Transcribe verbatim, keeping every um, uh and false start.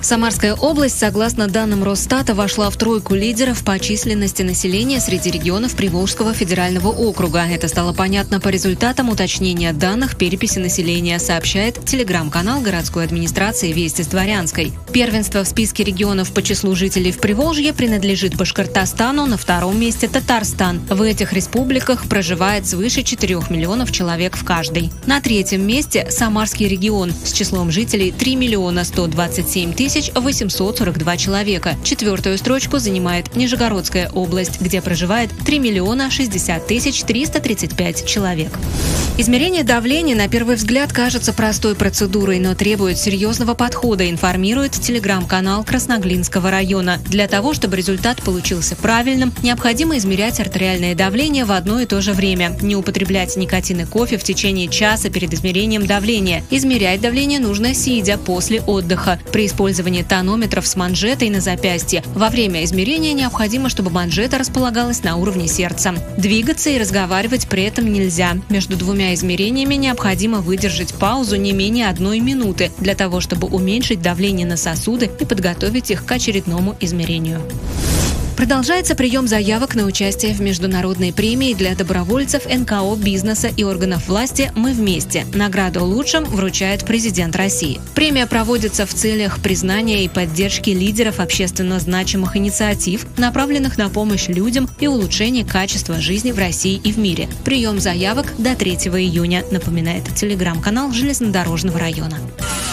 Самарская область, согласно данным Росстата, вошла в тройку лидеров по численности населения среди регионов Приволжского федерального округа. Это стало понятно по результатам уточнения данных переписи населения, сообщает телеграм-канал городской администрации «Вести с Дворянской». Первенство в списке регионов по числу жителей в Приволжье принадлежит Башкортостану, на втором месте Татарстан. В этих республиках проживает свыше четырёх миллионов человек в каждой. На третьем месте Самарский регион с числом жителей три миллиона сто двадцать семь тысяч восемьсот сорок два человека. Четвертую строчку занимает Нижегородская область, где проживает три миллиона шестьдесят тысяч триста тридцать пять человек. Измерение давления на первый взгляд кажется простой процедурой, но требует серьезного подхода, информирует телеграм-канал Красноглинского района. Для того, чтобы результат получился правильным, необходимо измерять артериальное давление в одно и то же время, не употреблять никотин и кофе в течение часа перед измерением давления. Измерять давление нужно сидя после отдыха. При использовании тонометров с манжетой на запястье во время измерения необходимо, чтобы манжета располагалась на уровне сердца. Двигаться и разговаривать при этом нельзя. Между двумя измерениями необходимо выдержать паузу не менее одной минуты для того, чтобы уменьшить давление на сосуды и подготовить их к очередному измерению. Продолжается прием заявок на участие в международной премии для добровольцев эн ка о, бизнеса и органов власти «Мы вместе». Награду лучшим вручает президент России. Премия проводится в целях признания и поддержки лидеров общественно значимых инициатив, направленных на помощь людям и улучшение качества жизни в России и в мире. Прием заявок до третьего июня, напоминает телеграм-канал железнодорожного района.